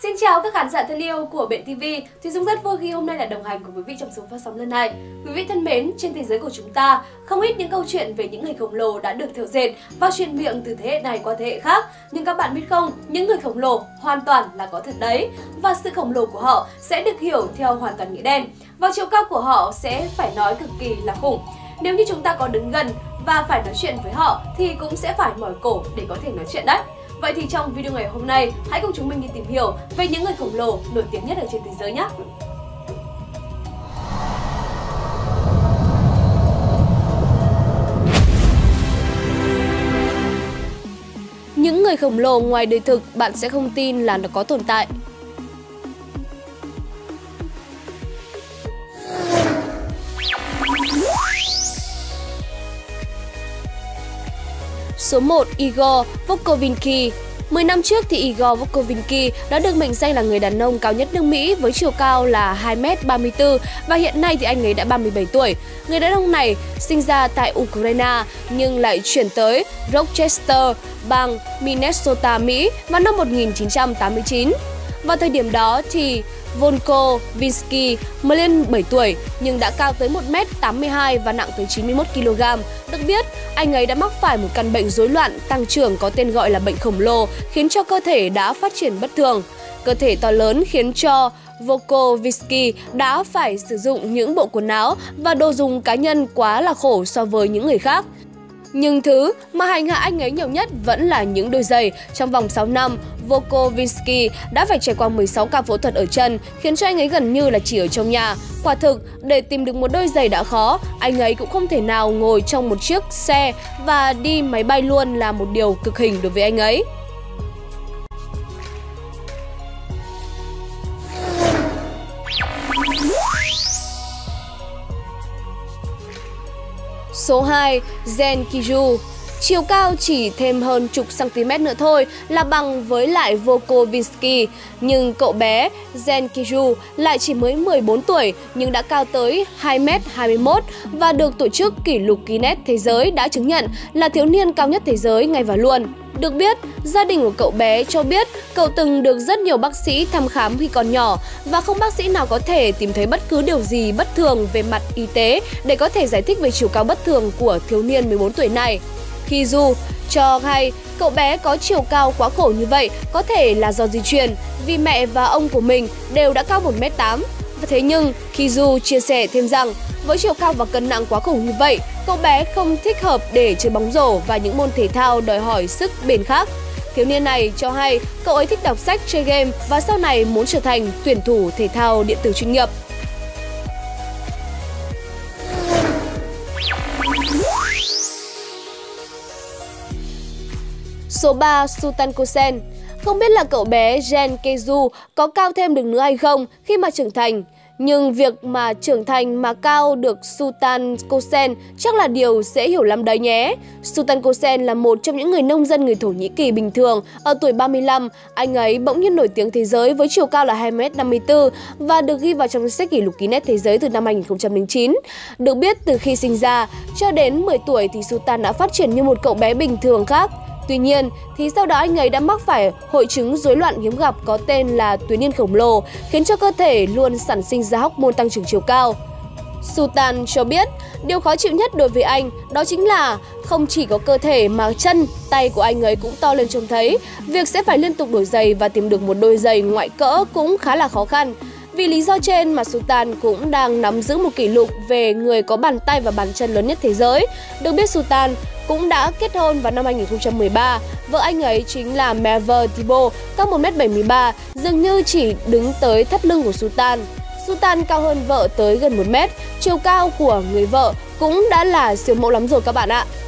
Xin chào các khán giả thân yêu của Bện TV. Thùy Dung rất vui khi hôm nay là đồng hành cùng quý vị trong số phát sóng lần này. Quý vị thân mến, trên thế giới của chúng ta, không ít những câu chuyện về những người khổng lồ đã được thở dệt và truyền miệng từ thế hệ này qua thế hệ khác. Nhưng các bạn biết không, những người khổng lồ hoàn toàn là có thật đấy. Và sự khổng lồ của họ sẽ được hiểu theo hoàn toàn nghĩa đen. Và chiều cao của họ sẽ phải nói cực kỳ là khủng. Nếu như chúng ta có đứng gần và phải nói chuyện với họ thì cũng sẽ phải mỏi cổ để có thể nói chuyện đấy. Vậy thì trong video ngày hôm nay, hãy cùng chúng mình đi tìm hiểu về những người khổng lồ nổi tiếng nhất ở trên thế giới nhé! Những người khổng lồ ngoài đời thực bạn sẽ không tin là nó có tồn tại. Số 1. Igor Volkovinsky. 10 năm trước thì Igor Volkovinsky đã được mệnh danh là người đàn ông cao nhất nước Mỹ với chiều cao là 2m34 và hiện nay thì anh ấy đã 37 tuổi. Người đàn ông này sinh ra tại Ukraine nhưng lại chuyển tới Rochester, bang Minnesota, Mỹ vào năm 1989. Vào thời điểm đó thì Volkovinsky mới lên 7 tuổi nhưng đã cao tới 1m82 và nặng tới 91 kg. Được biết, anh ấy đã mắc phải một căn bệnh rối loạn tăng trưởng có tên gọi là bệnh khổng lồ, khiến cho cơ thể đã phát triển bất thường. Cơ thể to lớn khiến cho Volkovinsky đã phải sử dụng những bộ quần áo và đồ dùng cá nhân quá là khổ so với những người khác. Nhưng thứ mà hành hạ anh ấy nhiều nhất vẫn là những đôi giày. Trong vòng 6 năm, Volkovinsky đã phải trải qua 16 ca phẫu thuật ở chân, khiến cho anh ấy gần như là chỉ ở trong nhà. Quả thực, để tìm được một đôi giày đã khó, anh ấy cũng không thể nào ngồi trong một chiếc xe và đi máy bay luôn là một điều cực hình đối với anh ấy. Số 2. Zen Kiju. Chiều cao chỉ thêm hơn chục cm nữa thôi là bằng với lại Volkovinsky. Nhưng cậu bé Zen Kiju lại chỉ mới 14 tuổi nhưng đã cao tới 2m21 và được tổ chức kỷ lục Guinness Thế giới đã chứng nhận là thiếu niên cao nhất thế giới ngay và luôn. Được biết, gia đình của cậu bé cho biết cậu từng được rất nhiều bác sĩ thăm khám khi còn nhỏ và không bác sĩ nào có thể tìm thấy bất cứ điều gì bất thường về mặt y tế để có thể giải thích về chiều cao bất thường của thiếu niên 14 tuổi này. Kiju cho hay cậu bé có chiều cao quá khổ như vậy có thể là do di truyền vì mẹ và ông của mình đều đã cao 1m8. Thế nhưng Kiju chia sẻ thêm rằng với chiều cao và cân nặng quá khủng như vậy, cậu bé không thích hợp để chơi bóng rổ và những môn thể thao đòi hỏi sức bền khác. Thiếu niên này cho hay cậu ấy thích đọc sách, chơi game và sau này muốn trở thành tuyển thủ thể thao điện tử chuyên nghiệp. Số 3. Sultan Kosen. Không biết là cậu bé Zen Kiju có cao thêm được nữa hay không khi mà trưởng thành. Nhưng việc mà trưởng thành mà cao được Sultan Kosen chắc là điều dễ hiểu lắm đấy nhé. Sultan Kosen là một trong những người nông dân người Thổ Nhĩ Kỳ bình thường. Ở tuổi 35, anh ấy bỗng nhiên nổi tiếng thế giới với chiều cao là 2m54 và được ghi vào trong danh sách kỷ lục Guinness Thế giới từ năm 2009. Được biết từ khi sinh ra cho đến 10 tuổi thì Sultan đã phát triển như một cậu bé bình thường khác. Tuy nhiên, thì sau đó anh ấy đã mắc phải hội chứng rối loạn hiếm gặp có tên là tuyến yên khổng lồ, khiến cho cơ thể luôn sản sinh ra hormone tăng trưởng chiều cao. Sultan cho biết, điều khó chịu nhất đối với anh đó chính là không chỉ có cơ thể mà chân, tay của anh ấy cũng to lên trông thấy. Việc sẽ phải liên tục đổi giày và tìm được một đôi giày ngoại cỡ cũng khá là khó khăn. Vì lý do trên mà Sultan cũng đang nắm giữ một kỷ lục về người có bàn tay và bàn chân lớn nhất thế giới. Được biết Sultan cũng đã kết hôn vào năm 2013. Vợ anh ấy chính là Merve Thibault, cao 1m73, dường như chỉ đứng tới thắt lưng của Sultan. Sultan cao hơn vợ tới gần 1m, chiều cao của người vợ cũng đã là siêu mẫu lắm rồi các bạn ạ.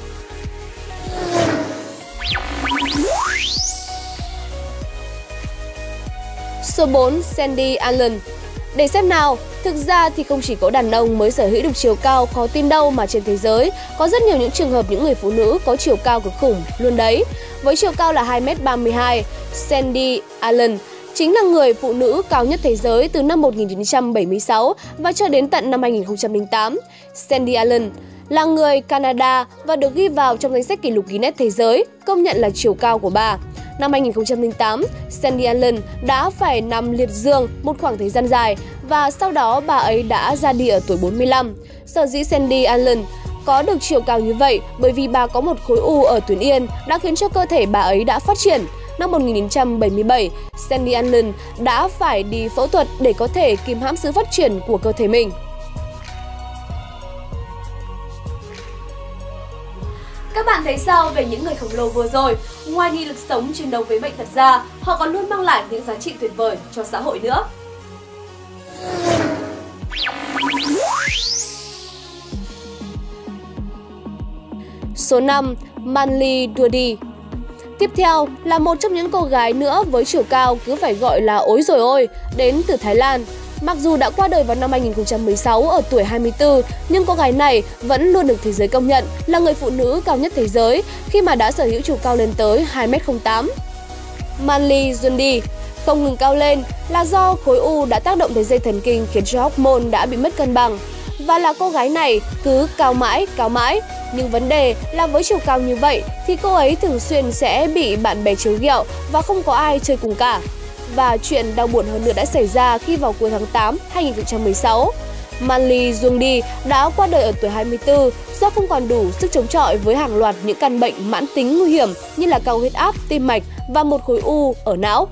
Số 4. Sandy Allen. Để xem nào, thực ra thì không chỉ có đàn ông mới sở hữu được chiều cao khó tin đâu mà trên thế giới có rất nhiều những trường hợp những người phụ nữ có chiều cao cực khủng luôn đấy. Với chiều cao là 2m32, Sandy Allen chính là người phụ nữ cao nhất thế giới từ năm 1976 và cho đến tận năm 2008. Sandy Allen là người Canada và được ghi vào trong danh sách kỷ lục Guinness Thế giới, công nhận là chiều cao của bà. Năm 2008, Sandy Allen đã phải nằm liệt giường một khoảng thời gian dài và sau đó bà ấy đã ra đi ở tuổi 45. Sở dĩ Sandy Allen có được chiều cao như vậy bởi vì bà có một khối u ở tuyến yên đã khiến cho cơ thể bà ấy đã phát triển. Năm 1977, Sandy Allen đã phải đi phẫu thuật để có thể kìm hãm sự phát triển của cơ thể mình. Các bạn thấy sao về những người khổng lồ vừa rồi? Ngoài nghị lực sống chiến đấu với bệnh tật ra, họ còn luôn mang lại những giá trị tuyệt vời cho xã hội nữa. Số 5. Manly Dodie. Tiếp theo là một trong những cô gái nữa với chiều cao cứ phải gọi là ối rồi ôi, đến từ Thái Lan. Mặc dù đã qua đời vào năm 2016 ở tuổi 24, nhưng cô gái này vẫn luôn được thế giới công nhận là người phụ nữ cao nhất thế giới khi mà đã sở hữu chiều cao lên tới 2m08. Manly Dodie không ngừng cao lên là do khối u đã tác động tới dây thần kinh khiến cho hormone đã bị mất cân bằng. Và là cô gái này cứ cao mãi. Nhưng vấn đề là với chiều cao như vậy thì cô ấy thường xuyên sẽ bị bạn bè trêu ghẹo và không có ai chơi cùng cả. Và chuyện đau buồn hơn nữa đã xảy ra khi vào cuối tháng 8 2016. Manly Dodie đã qua đời ở tuổi 24 do không còn đủ sức chống chọi với hàng loạt những căn bệnh mãn tính nguy hiểm như là cao huyết áp, tim mạch và một khối u ở não.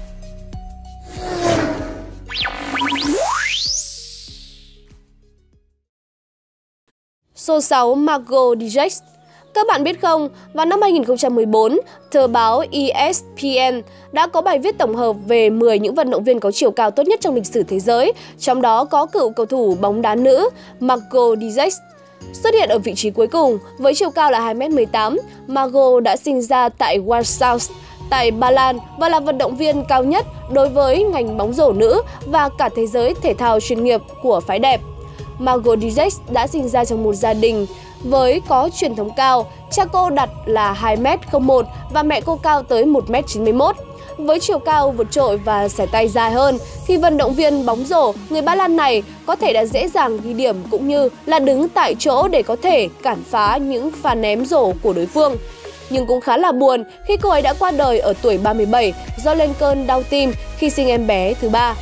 Số 6. Margot Dietz. Các bạn biết không, vào năm 2014, tờ báo ESPN đã có bài viết tổng hợp về 10 những vận động viên có chiều cao tốt nhất trong lịch sử thế giới, trong đó có cựu cầu thủ bóng đá nữ Margot Dietz. Xuất hiện ở vị trí cuối cùng với chiều cao là 2m18, Margot đã sinh ra tại Warsaw, tại Ba Lan và là vận động viên cao nhất đối với ngành bóng rổ nữ và cả thế giới thể thao chuyên nghiệp của phái đẹp. Margot Dietz đã sinh ra trong một gia đình với có truyền thống cao, cha cô đặt là 2m01 và mẹ cô cao tới 1m91. Với chiều cao vượt trội và xẻ tay dài hơn thì vận động viên bóng rổ người Ba Lan này có thể đã dễ dàng ghi điểm cũng như là đứng tại chỗ để có thể cản phá những pha ném rổ của đối phương. Nhưng cũng khá là buồn khi cô ấy đã qua đời ở tuổi 37 do lên cơn đau tim khi sinh em bé thứ ba.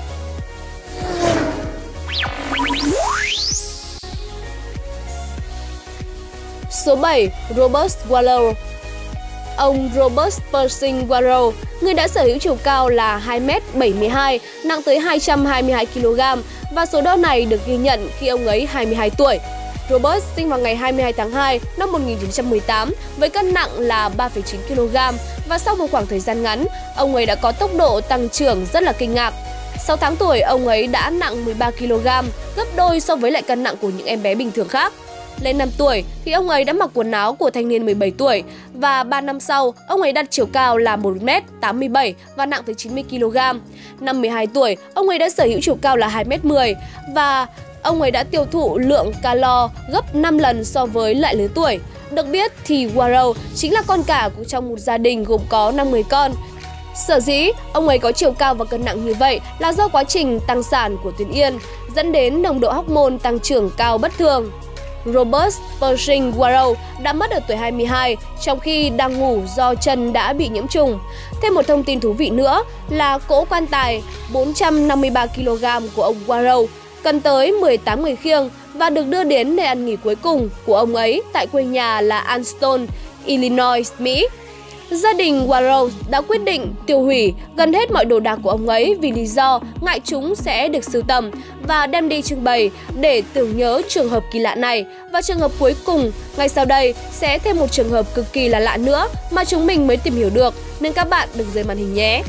Số 7. Robert Warrow. Ông Robert Pershing Warrow, người đã sở hữu chiều cao là 2m72, nặng tới 222kg và số đo này được ghi nhận khi ông ấy 22 tuổi. Robert sinh vào ngày 22 tháng 2 năm 1918 với cân nặng là 3,9kg và sau một khoảng thời gian ngắn, ông ấy đã có tốc độ tăng trưởng rất là kinh ngạc. 6 tháng tuổi, ông ấy đã nặng 13kg, gấp đôi so với lại cân nặng của những em bé bình thường khác. Lên 5 tuổi thì ông ấy đã mặc quần áo của thanh niên 17 tuổi và 3 năm sau, ông ấy đạt chiều cao là 1m87 và nặng tới 90kg. Năm 12 tuổi, ông ấy đã sở hữu chiều cao là 2m10 và ông ấy đã tiêu thụ lượng calo gấp 5 lần so với lại lứa tuổi. Được biết thì Warrow chính là con cả của trong một gia đình gồm có 5 người con. Sở dĩ ông ấy có chiều cao và cân nặng như vậy là do quá trình tăng sản của tuyến yên dẫn đến nồng độ hormone tăng trưởng cao bất thường. Robert Pershing Warrow đã mất ở tuổi 22 trong khi đang ngủ do chân đã bị nhiễm trùng. Thêm một thông tin thú vị nữa là cỗ quan tài 453kg của ông Warrow cần tới 18 người khiêng và được đưa đến nơi ăn nghỉ cuối cùng của ông ấy tại quê nhà là Anston, Illinois, Mỹ. Gia đình Warrow đã quyết định tiêu hủy gần hết mọi đồ đạc của ông ấy vì lý do ngại chúng sẽ được sưu tầm và đem đi trưng bày để tưởng nhớ trường hợp kỳ lạ này. Và trường hợp cuối cùng, ngay sau đây sẽ thêm một trường hợp cực kỳ là lạ nữa mà chúng mình mới tìm hiểu được, nên các bạn đừng rời màn hình nhé.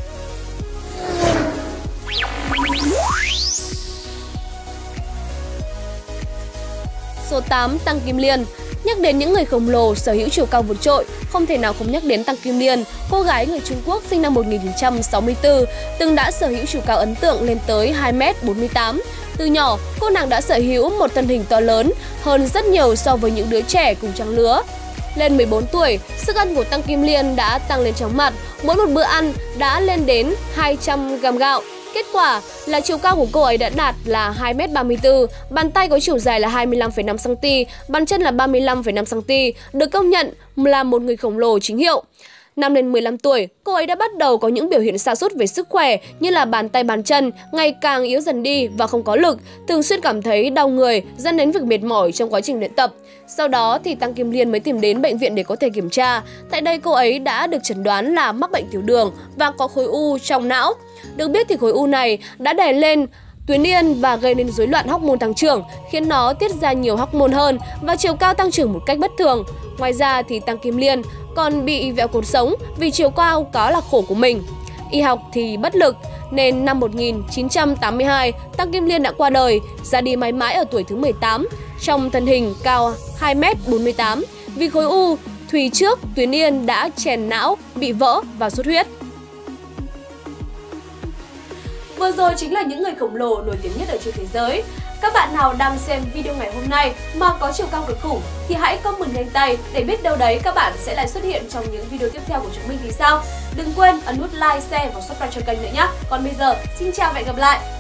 Số 8. Tăng Kim Liên. Nhắc đến những người khổng lồ sở hữu chiều cao vượt trội, không thể nào không nhắc đến Tăng Kim Liên, cô gái người Trung Quốc sinh năm 1964, từng đã sở hữu chiều cao ấn tượng lên tới 2m48. Từ nhỏ, cô nàng đã sở hữu một thân hình to lớn hơn rất nhiều so với những đứa trẻ cùng trang lứa. Lên 14 tuổi, sức ăn của Tăng Kim Liên đã tăng lên chóng mặt, mỗi một bữa ăn đã lên đến 200g gạo. Kết quả là chiều cao của cô ấy đã đạt là 2m34, bàn tay có chiều dài là 25,5cm, bàn chân là 35,5cm, được công nhận là một người khổng lồ chính hiệu. Năm lên 15 tuổi, cô ấy đã bắt đầu có những biểu hiện sa sút về sức khỏe như là bàn tay bàn chân ngày càng yếu dần đi và không có lực, thường xuyên cảm thấy đau người dẫn đến việc mệt mỏi trong quá trình luyện tập. Sau đó thì Tăng Kim Liên mới tìm đến bệnh viện để có thể kiểm tra. Tại đây cô ấy đã được chẩn đoán là mắc bệnh tiểu đường và có khối u trong não. Được biết thì khối u này đã đè lên tuyến yên và gây nên rối loạn hormone tăng trưởng, khiến nó tiết ra nhiều hormone hơn và chiều cao tăng trưởng một cách bất thường. Ngoài ra thì Tăng Kim Liên còn bị vẹo cột sống vì chiều cao quá là khổ của mình. Y học thì bất lực nên năm 1982, Tăng Kim Liên đã qua đời, ra đi mãi mãi ở tuổi thứ 18, trong thân hình cao 2m48 vì khối u thùy trước tuyến yên đã chèn não, bị vỡ và xuất huyết. Vừa rồi chính là những người khổng lồ nổi tiếng nhất ở trên thế giới. Các bạn nào đang xem video ngày hôm nay mà có chiều cao cực khủng thì hãy comment nhanh tay để biết đâu đấy các bạn sẽ lại xuất hiện trong những video tiếp theo của chúng mình thì sao. Đừng quên ấn nút like, share và subscribe cho kênh nữa nhé. Còn bây giờ, xin chào và hẹn gặp lại!